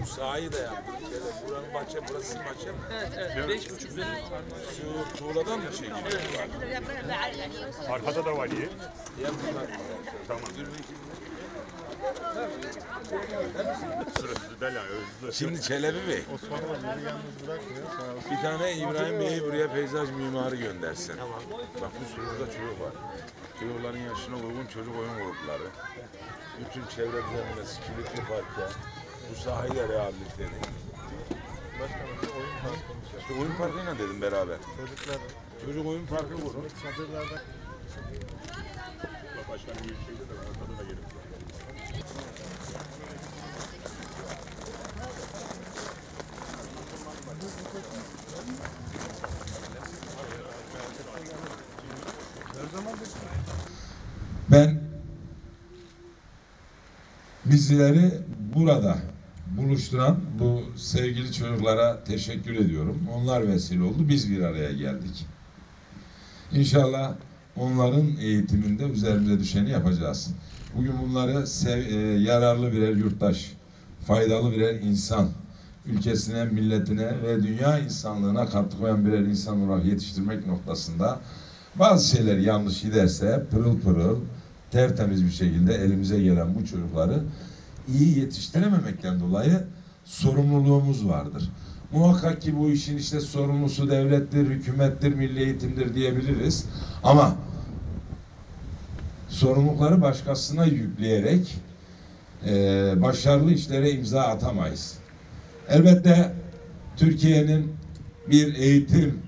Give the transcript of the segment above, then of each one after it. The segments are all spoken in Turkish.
Şu sahayı da yaptık. Buranın bahçe, burası bahçe mi? Evet. 5,5 dönüm. Şu tuğladan mı çekiyor? Arkada da var iyi. Tamam. Sırası Bela özlü. Şimdi Çelebi Bey, Osmanlı bizi yalnız bırakmıyor. Sağ olsun. bir tane İbrahim Bey'i buraya peyzaj mimarı göndersin. Bak bu sürüde çocuk var. Çocukların yaşına uygun çocuk oyun grupları. Bütün çevre düzenlemesi, kilitli parke. Bu sahayı da rehabilite edin. Başkanım oyun parkımız var. İşte oyun parkıyla dedim beraber. Çocuklar Çocuk oyun parkı kurun. çadırlarda Başkanın bir şeyde de arkada da gelip. Ben bizleri burada buluşturan bu sevgili çocuklara teşekkür ediyorum. Onlar vesile oldu. Biz bir araya geldik. İnşallah onların eğitiminde üzerimize düşeni yapacağız. Bugün bunları yararlı birer yurttaş, faydalı birer insan, ülkesine, milletine ve dünya insanlığına katkı koyan birer insan olarak yetiştirmek noktasında bazı şeyler yanlış giderse pırıl pırıl, tertemiz bir şekilde elimize gelen bu çocukları iyi yetiştirememekten dolayı sorumluluğumuz vardır. Muhakkak ki bu işin işte sorumlusu devlettir, hükümettir, milli eğitimdir diyebiliriz. Ama sorumlulukları başkasına yükleyerek başarılı işlere imza atamayız. Elbette Türkiye'nin bir eğitim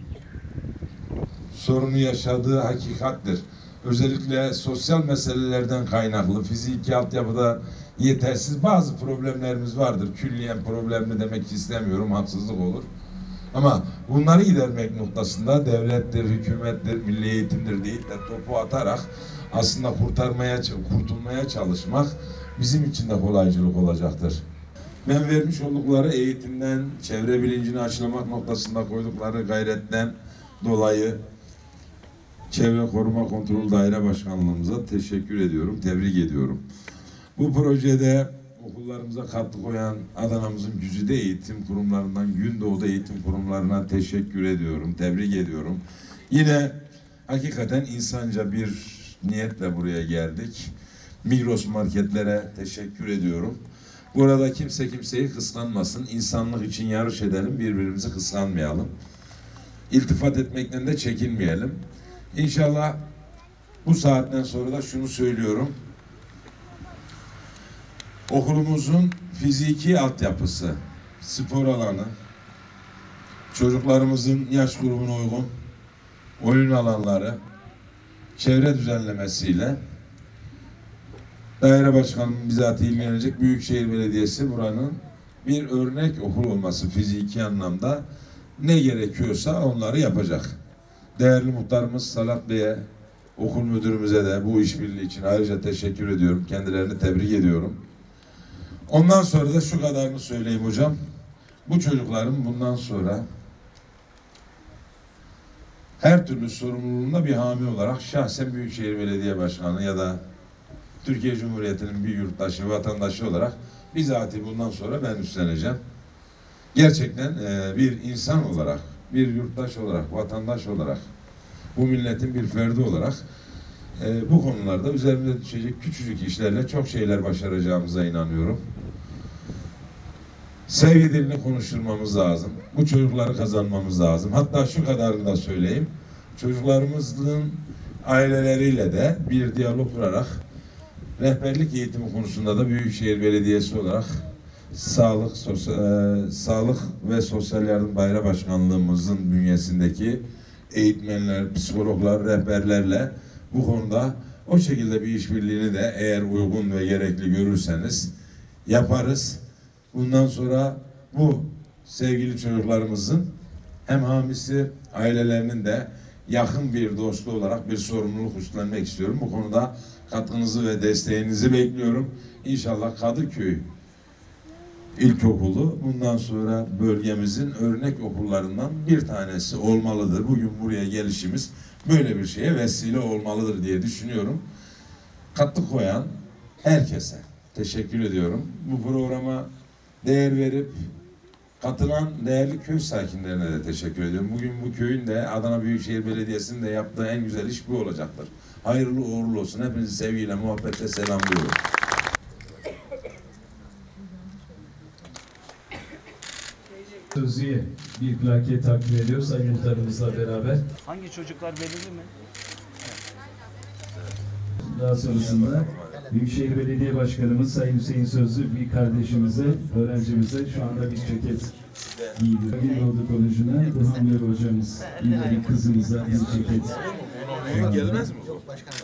sorunu yaşadığı hakikattir. Özellikle sosyal meselelerden kaynaklı, fiziki altyapıda yetersiz bazı problemlerimiz vardır. Külliyen problemli demek istemiyorum, haksızlık olur. Ama bunları gidermek noktasında devlettir, hükümettir, milli eğitimdir deyip de topu atarak aslında kurtulmaya çalışmak bizim için de kolaycılık olacaktır. Ben vermiş oldukları eğitimden, çevre bilincini aşılamak noktasında koydukları gayretten dolayı Çevre Koruma Kontrol Daire Başkanlığımıza teşekkür ediyorum, tebrik ediyorum. Bu projede okullarımıza katkı koyan Adana'mızın güzide eğitim kurumlarından Gündoğdu eğitim kurumlarına teşekkür ediyorum, tebrik ediyorum. Yine hakikaten insanca bir niyetle buraya geldik. Migros marketlere teşekkür ediyorum. Burada kimse kimseyi kıskanmasın. İnsanlık için yarış edelim, birbirimizi kıskanmayalım. İltifat etmekten de çekinmeyelim. İnşallah bu saatten sonra da şunu söylüyorum. Okulumuzun fiziki altyapısı, spor alanı, çocuklarımızın yaş grubuna uygun oyun alanları, çevre düzenlemesiyle daire başkanının bizatihi ilgilenecek Büyükşehir Belediyesi buranın bir örnek okul olması fiziki anlamda ne gerekiyorsa onları yapacak. Değerli muhtarımız Salat Bey'e, okul müdürümüze de bu işbirliği için ayrıca teşekkür ediyorum. Kendilerini tebrik ediyorum. Ondan sonra da şu kadarını söyleyeyim hocam. Bu çocukların bundan sonra her türlü sorumluluğunda bir hami olarak şahsen Büyükşehir Belediye Başkanı ya da Türkiye Cumhuriyeti'nin bir yurttaşı, vatandaşı olarak bizatihi bundan sonra ben üstleneceğim. Gerçekten bir insan olarak, bir yurttaş olarak, vatandaş olarak, bu milletin bir ferdi olarak bu konularda üzerimize düşecek küçücük işlerle çok şeyler başaracağımıza inanıyorum. Sevgi dilini konuşturmamız lazım. Bu çocukları kazanmamız lazım. Hatta şu kadarını da söyleyeyim. Çocuklarımızın aileleriyle de bir diyalog kurarak rehberlik eğitimi konusunda da Büyükşehir Belediyesi olarak Sağlık ve Sosyal Yardım Daire Başkanlığımızın bünyesindeki eğitmenler, psikologlar, rehberlerle bu konuda o şekilde bir işbirliğini de eğer uygun ve gerekli görürseniz yaparız. Bundan sonra bu sevgili çocuklarımızın hem hamisi, ailelerinin de yakın bir dostu olarak bir sorumluluk üstlenmek istiyorum. Bu konuda katkınızı ve desteğinizi bekliyorum. İnşallah Kadıköy İlkokulu bundan sonra bölgemizin örnek okullarından bir tanesi olmalıdır. Bugün buraya gelişimiz böyle bir şeye vesile olmalıdır diye düşünüyorum. Katkı koyan herkese teşekkür ediyorum. Bu programa değer verip katılan değerli köy sakinlerine de teşekkür ediyorum. Bugün bu köyün de Adana Büyükşehir Belediyesi'nin de yaptığı en güzel iş bu olacaktır. Hayırlı uğurlu olsun. Hepinizi sevgiyle, muhabbetle selamlıyorum. Sözlüğe bir plaket takdim ediyoruz Sayın Muhtarımızla beraber. Hangi çocuklar belirli mi? Daha sonrasında Büyükşehir Belediye Başkanımız Sayın Hüseyin Sözlü bir kardeşimize, öğrencimize şu anda bir ceket giydiriyor. Gündoğdu Koleji'ne Burhan Bey hocamız bir kızımıza bir ceket. Gelmez mi bu?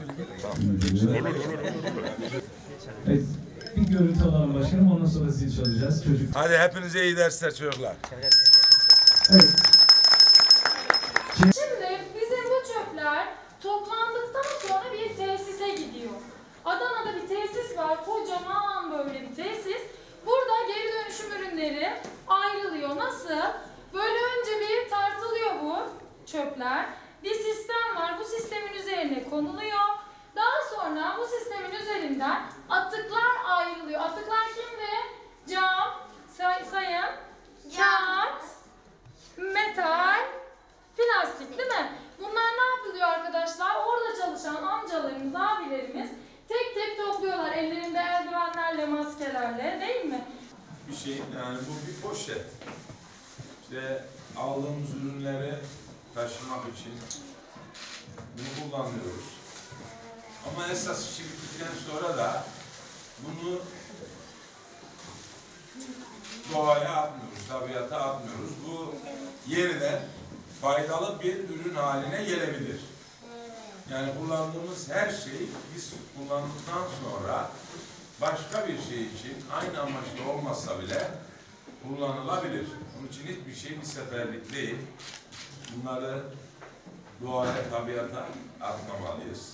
Evet, bir görüntü alalım başkanım, ondan sonra zil çalacağız. Çocuk. Hadi hepinize iyi dersler çocuklar. Evet. Şimdi bizim bu çöpler toplandıktan sonra bir tesise gidiyor. Adana'da bir tesis var, kocaman böyle bir tesis. Burada geri dönüşüm ürünleri ayrılıyor. Nasıl? Böyle önce bir tartılıyor bu çöpler. Bir sistem var, bu sistemin üzerine konuluyor. Daha sonra bu sistemin üzerinden atıklar ayrılıyor. Atıklar kimde? Cam, sayın, kağıt, metal, plastik değil mi? Bunlar ne yapılıyor arkadaşlar? Orada çalışan amcalarımız, abilerimiz tek tek topluyorlar ellerinde eldivenlerle, maskelerle değil mi? Bir şey yani bu bir poşet. İşte aldığımız ürünleri taşımak için bunu kullanıyoruz. Ama esas işi bittikten sonra da bunu doğaya atmıyoruz, tabiata atmıyoruz. Bu yerine faydalı bir ürün haline gelebilir. Yani kullandığımız her şey biz kullandıktan sonra başka bir şey için aynı amaçlı olmasa bile kullanılabilir. Bunun için hiçbir şey bir seferlik değil. Bunları doğaya, tabiata atmamalıyız.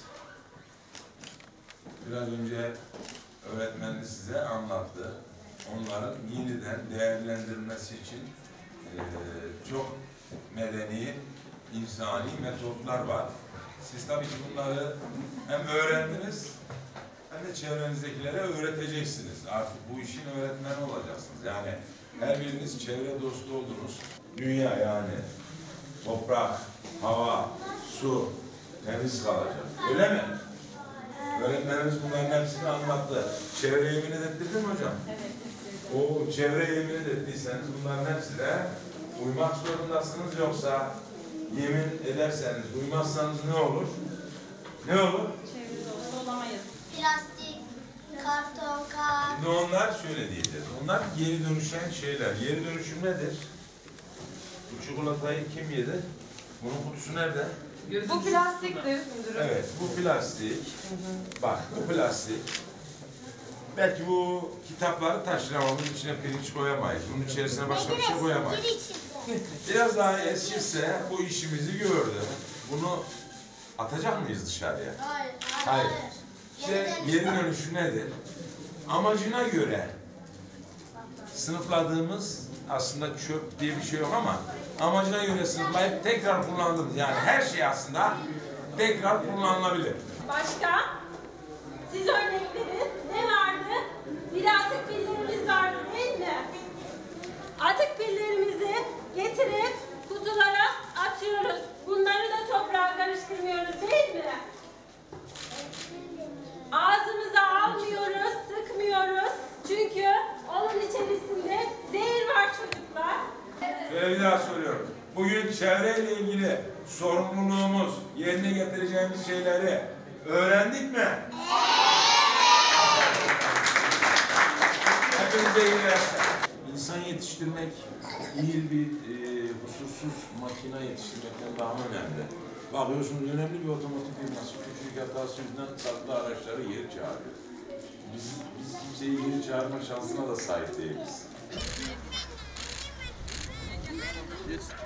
Biraz önce öğretmenimiz size anlattı. Onların yeniden değerlendirilmesi için çok medeni, insani metotlar var. Siz tabii ki bunları hem öğrendiniz hem de çevrenizdekilere öğreteceksiniz. Artık bu işin öğretmeni olacaksınız. Yani her biriniz çevre dostu oldunuz. Dünya yani toprak, hava, su temiz kalacak. Öyle mi? Öğretmenimiz bunların hepsini anlattı. Çevre yemin ettirdin mi hocam? Evet. O çevre yemin ettiyseniz bunların hepsine uymak zorundasınız. Yoksa yemin ederseniz, uymazsanız ne olur? Ne olur? Çevre dostu olamayız. Plastik, karton, kağıt. Şimdi onlar şöyle diyeceğiz. Onlar geri dönüşen şeyler. Geri dönüşüm nedir? Bu çikolatayı kim yedi? Bunun kutusu nerede? Bu plastiktir müdürüm. Evet, bu plastik. Bak, bu plastik. Belki bu kitapları taşıramamız içine pirinç koyamayız. Bunun içerisine başka bir şey koyamayız. Biraz daha eskirse bu işimizi gördü. Bunu atacak mıyız dışarıya? Hayır. Hayır. İşte geri dönüşü nedir? Amacına göre sınıfladığımız aslında çöp diye bir şey yok ama amacına göre sınıflayıp tekrar kullandığımız yani her şey aslında tekrar kullanılabilir. Başka? Siz örnek verin. Ne vardı? Bir atık pillerimiz vardı değil mi? Atık pillerimizi getirip kutulara atıyoruz. Bunları da toprağa karıştırmıyoruz değil mi? Ağzımıza almıyoruz, sıkmıyoruz. Çünkü onun içerisinde zehir var çocuklar. Şöyle bir daha soruyorum. Bugün çevreyle ilgili sorumluluğumuz, yerine getireceğimiz şeyleri öğrendik mi? Hepinize iyi dersler. İnsan yetiştirmek iyi bir huzursuz makine yetiştirmekten daha önemli. Bakıyorsunuz önemli bir otomotiv firması küçük hatası yüzünden tatlı araçları geri çağırıyor. Biz kimseyi geri çağırma şansına da sahip değiliz.